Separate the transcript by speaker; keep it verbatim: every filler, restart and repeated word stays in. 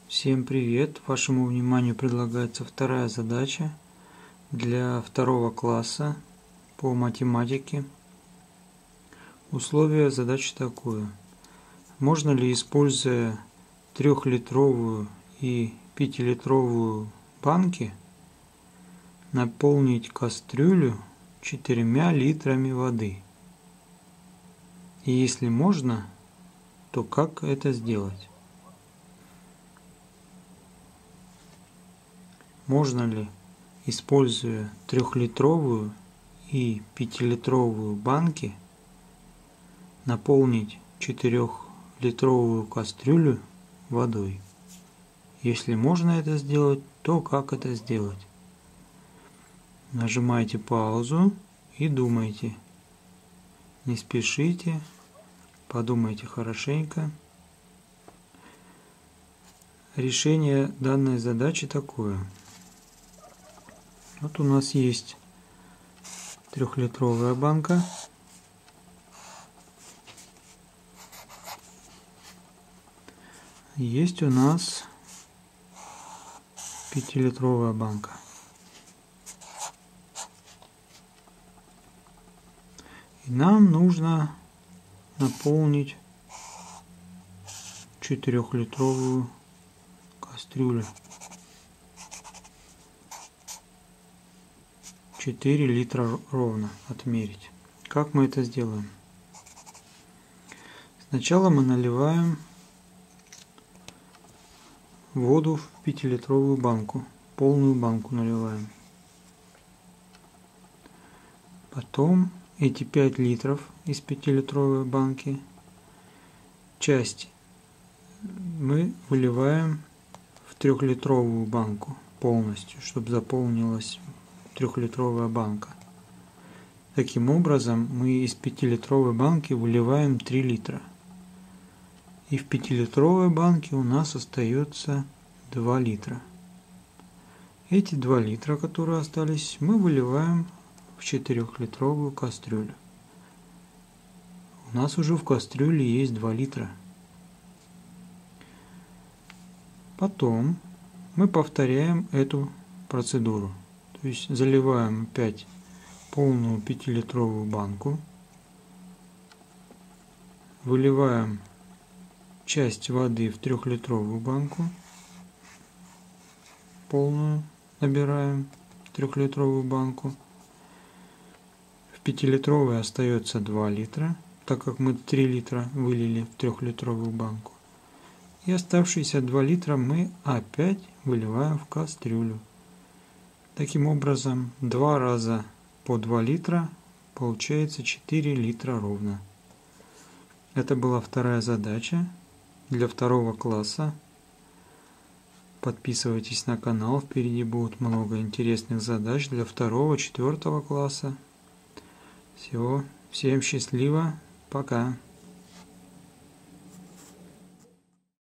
Speaker 1: Всем привет! Вашему вниманию предлагается вторая задача для второго класса по математике. Условие задачи такое. Можно ли, используя трехлитровую и пятилитровую банки, наполнить кастрюлю четырьмя литрами воды? И если можно, то как это сделать? Можно ли, используя трехлитровую и пятилитровую банки, наполнить четырехлитровую кастрюлю водой? Если можно это сделать, то как это сделать? Нажимайте паузу и думайте. Не спешите, подумайте хорошенько. Решение данной задачи такое. Вот у нас есть трехлитровая банка. Есть у нас пятилитровая банка. И нам нужно наполнить четырехлитровую кастрюлю. четыре литра ровно отмерить. Как мы это сделаем? Сначала мы наливаем воду в пятилитровую банку. Полную банку наливаем. Потом эти пять литров из пятилитровой банки, часть мы выливаем в трехлитровую банку полностью, чтобы заполнилась трехлитровая банка. Таким образом, мы из пятилитровой банки выливаем три литра. И в пятилитровой банке у нас остается два литра. Эти два литра, которые остались, мы выливаем в четырехлитровую кастрюлю. У нас уже в кастрюле есть два литра. Потом мы повторяем эту процедуру. То есть заливаем опять полную пятилитровую банку, выливаем часть воды в трехлитровую банку, полную набираем в трехлитровую банку. В пятилитровой остается два литра, так как мы три литра вылили в трехлитровую банку. И оставшиеся два литра мы опять выливаем в кастрюлю. Таким образом, два раза по два литра, получается четыре литра ровно. Это была вторая задача для второго класса. Подписывайтесь на канал, впереди будет много интересных задач для второго, четвертого класса. Всего, всем счастливо, пока!